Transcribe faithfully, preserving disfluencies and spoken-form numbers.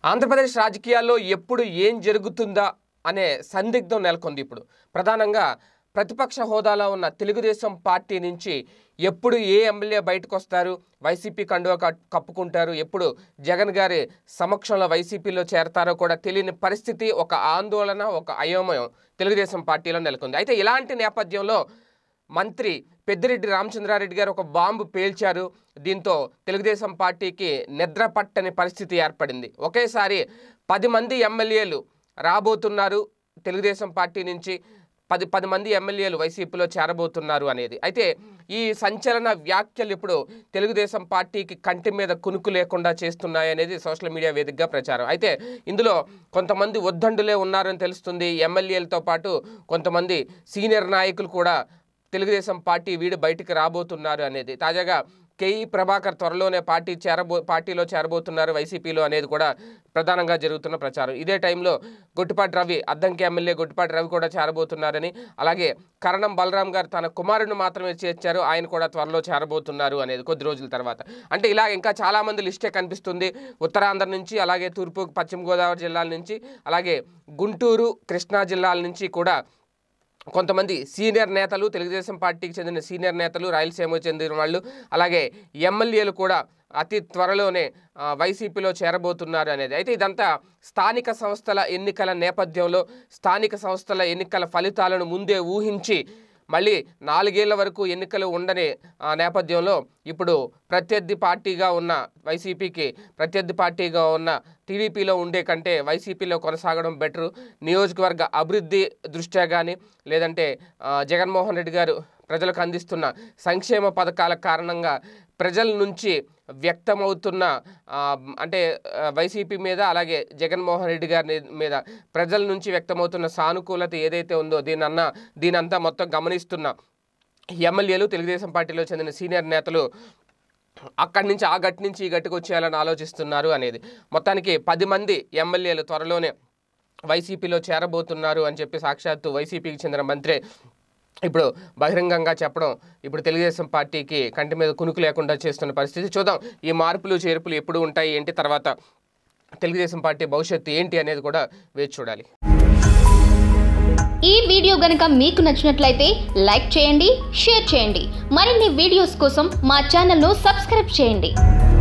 ఆంధ్రప్రదేశ్ రాజకీయాల్లో ఎప్పుడు ఏం జరుగుతుందా అనే సందిగ్ధం నెలకొంది. ఇప్పుడు ప్రధానంగా ప్రతిపక్ష హోదాలో ఉన్న తెలుగుదేశం పార్టీ నుంచి ఎప్పుడు ఏ ఎమ్మెల్యే బయటకు వస్తారు, వైసీపీ కండువా కప్పుకుంటారు, ఎప్పుడు జగన్ గారి సమక్షంలో వైసీపీలో చేరతారో కూడా తెలియని పరిస్థితి, ఒక ఆందోళన, ఒక అయోమయం తెలుగుదేశం పార్టీలో నెలకొంది. అయితే ఇలాంటి నేపథ్యంలో మంత్రి పెద్దిరెడ్డి రామచంద్రారెడ్డి గారు ఒక బాంబు పేల్చారు. దీంతో తెలుగుదేశం పార్టీకి నిద్ర పట్టని పరిస్థితి ఏర్పడింది. ఒకేసారి పది మంది ఎమ్మెల్యేలు రాబోతున్నారు తెలుగుదేశం పార్టీ నుంచి, పది పది మంది ఎమ్మెల్యేలు వైసీపీలో చేరబోతున్నారు అనేది. అయితే ఈ సంచలన వ్యాఖ్యలు ఇప్పుడు తెలుగుదేశం పార్టీకి కంటి మీద కునుకు లేకుండా చేస్తున్నాయనేది సోషల్ మీడియా వేదికగా ప్రచారం. అయితే ఇందులో కొంతమంది ఉద్దండులే ఉన్నారని తెలుస్తుంది. ఎమ్మెల్యేలతో పాటు కొంతమంది సీనియర్ నాయకులు కూడా తెలుగుదేశం పార్టీ వీడి బయటికి రాబోతున్నారు అనేది. తాజాగా కేఈ ప్రభాకర్ త్వరలోనే పార్టీ చేరబో పార్టీలో చేరబోతున్నారు వైసీపీలో అనేది కూడా ప్రధానంగా జరుగుతున్న ప్రచారం. ఇదే టైంలో గొట్టిపాటి రవి, అద్దంకి ఎమ్మెల్యే గొట్టిపాటి రవి కూడా చేరబోతున్నారని, అలాగే కరణం బలరాం గారు తన కుమారుడిని మాత్రమే చేర్చారు, ఆయన కూడా త్వరలో చేరబోతున్నారు అనేది కొద్ది రోజుల తర్వాత. అంటే ఇలా ఇంకా చాలామంది లిస్టే కనిపిస్తుంది. ఉత్తరాంధ్ర నుంచి, అలాగే తూర్పు పశ్చిమ గోదావరి జిల్లాల నుంచి, అలాగే గుంటూరు కృష్ణా జిల్లాల నుంచి కూడా కొంతమంది సీనియర్ నేతలు, తెలుగుదేశం పార్టీకి చెందిన సీనియర్ నేతలు, రాయలసీమకు చెందిన వాళ్ళు, అలాగే ఎమ్మెల్యేలు కూడా అతి త్వరలోనే వైసీపీలో చేరబోతున్నారు అనేది. అయితే ఇదంతా స్థానిక సంస్థల ఎన్నికల నేపథ్యంలో, స్థానిక సంస్థల ఎన్నికల ఫలితాలను ముందే ఊహించి మళ్ళీ నాలుగేళ్ల వరకు ఎన్నికలు ఉండని నేపథ్యంలో ఇప్పుడు ప్రత్యర్థి పార్టీగా ఉన్న వైసీపీకి, ప్రత్యర్థి పార్టీగా ఉన్న టీడీపీలో ఉండే కంటే వైసీపీలో కొనసాగడం బెటరు, నియోజకవర్గ అభివృద్ధి దృష్ట్యా కానీ, లేదంటే జగన్మోహన్ రెడ్డి గారు ప్రజలకు అందిస్తున్న సంక్షేమ పథకాల కారణంగా ప్రజల నుంచి వ్యక్తమవుతున్న అంటే వైసీపీ మీద, అలాగే జగన్మోహన్ రెడ్డి గారి మీద ప్రజల నుంచి వ్యక్తమవుతున్న సానుకూలత ఏదైతే ఉందో దీనన్నా దీనంతా మొత్తం గమనిస్తున్న ఎమ్మెల్యేలు, తెలుగుదేశం పార్టీలో చెందిన సీనియర్ నేతలు అక్కడి నుంచి ఆ గట్టి నుంచి ఈ గట్టుకు వచ్చేయాలని ఆలోచిస్తున్నారు అనేది. మొత్తానికి పది మంది ఎమ్మెల్యేలు త్వరలోనే వైసీపీలో చేరబోతున్నారు అని చెప్పి సాక్షాత్తు వైసీపీకి చెందిన మంత్రి ఇప్పుడు బహిరంగంగా చెప్పడం ఇప్పుడు తెలుగుదేశం పార్టీకి కంటి మీద కునుకు లేకుండా చేస్తున్న పరిస్థితి. చూద్దాం ఈ మార్పులు చేర్పులు ఎప్పుడు ఉంటాయి ఏంటి, తర్వాత తెలుగుదేశం పార్టీ భవిష్యత్తు ఏంటి అనేది కూడా వేచి చూడాలి. ఈ వీడియో గనుక మీకు నచ్చినట్లయితే లైక్ చేయండి, షేర్ చేయండి. మరిన్ని వీడియోస్ కోసం మా ఛానల్ను సబ్స్క్రైబ్ చేయండి.